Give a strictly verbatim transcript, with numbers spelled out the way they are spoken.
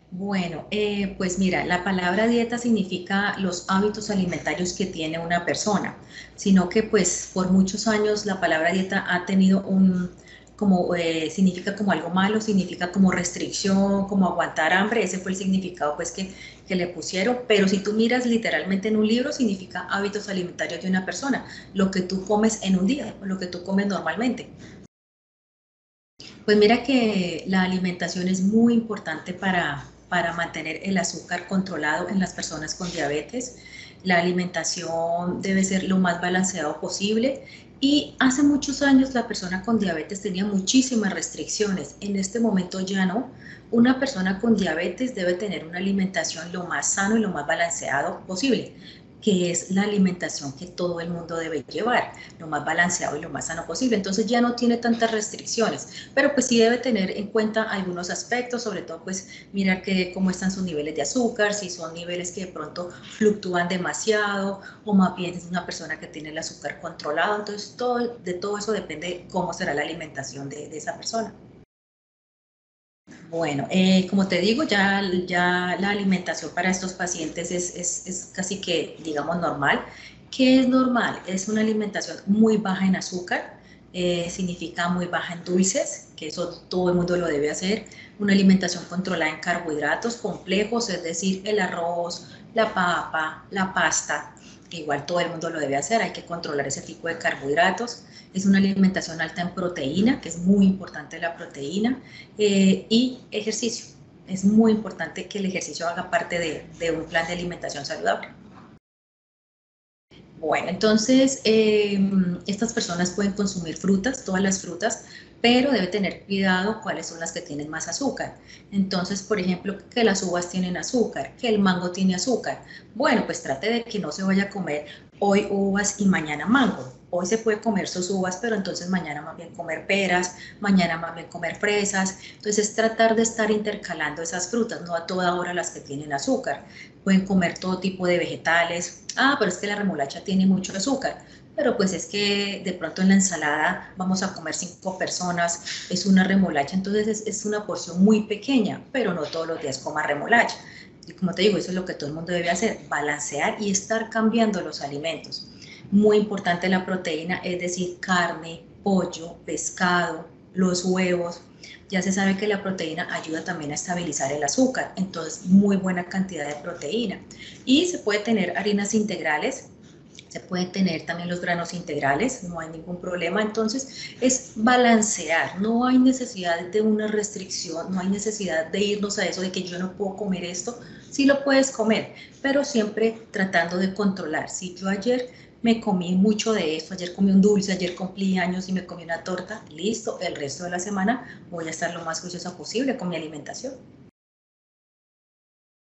Bueno, eh, pues mira, la palabra dieta significa los hábitos alimentarios que tiene una persona, sino que pues por muchos años la palabra dieta ha tenido un, como, eh, significa como algo malo, significa como restricción, como aguantar hambre, ese fue el significado pues que, que le pusieron, pero si tú miras literalmente en un libro, significa hábitos alimentarios de una persona, lo que tú comes en un día, lo que tú comes normalmente. Pues mira que la alimentación es muy importante para, para mantener el azúcar controlado en las personas con diabetes. La alimentación debe ser lo más balanceado posible y hace muchos años la persona con diabetes tenía muchísimas restricciones. En este momento ya no. Una persona con diabetes debe tener una alimentación lo más sano y lo más balanceado posible, que es la alimentación que todo el mundo debe llevar, lo más balanceado y lo más sano posible. Entonces ya no tiene tantas restricciones, pero pues sí debe tener en cuenta algunos aspectos, sobre todo pues mirar que, cómo están sus niveles de azúcar, si son niveles que de pronto fluctúan demasiado o más bien es una persona que tiene el azúcar controlado. Entonces todo, de todo eso depende cómo será la alimentación de, de esa persona. Bueno, eh, como te digo, ya, ya la alimentación para estos pacientes es, es, es casi que, digamos, normal. ¿Qué es normal? Es una alimentación muy baja en azúcar, eh, significa muy baja en dulces, que eso todo el mundo lo debe hacer. Una alimentación controlada en carbohidratos complejos, es decir, el arroz, la papa, la pasta, que igual todo el mundo lo debe hacer, hay que controlar ese tipo de carbohidratos. Es una alimentación alta en proteína, que es muy importante la proteína, eh, y ejercicio. Es muy importante que el ejercicio haga parte de, de un plan de alimentación saludable. Bueno, entonces eh, estas personas pueden consumir frutas, todas las frutas, pero debe tener cuidado cuáles son las que tienen más azúcar. Entonces, por ejemplo, que las uvas tienen azúcar, que el mango tiene azúcar. Bueno, pues trate de que no se vaya a comer hoy uvas y mañana mango. Hoy se puede comer sus uvas, pero entonces mañana más bien comer peras, mañana más bien comer fresas. Entonces, tratar de estar intercalando esas frutas, no a toda hora las que tienen azúcar. Pueden comer todo tipo de vegetales. Ah, pero es que la remolacha tiene mucho azúcar. Pero pues es que de pronto en la ensalada vamos a comer cinco personas, es una remolacha, entonces es, es una porción muy pequeña, pero no todos los días coma remolacha. Y como te digo, eso es lo que todo el mundo debe hacer, balancear y estar cambiando los alimentos. Muy importante la proteína, es decir, carne, pollo, pescado, los huevos. Ya se sabe que la proteína ayuda también a estabilizar el azúcar, entonces muy buena cantidad de proteína. Y se puede tener harinas integrales, se pueden tener también los granos integrales, no hay ningún problema. Entonces es balancear, no hay necesidad de una restricción, no hay necesidad de irnos a eso de que yo no puedo comer esto. Sí lo puedes comer, pero siempre tratando de controlar. Si yo ayer me comí mucho de esto, ayer comí un dulce, ayer cumplí años y me comí una torta, listo, el resto de la semana voy a estar lo más juiciosa posible con mi alimentación.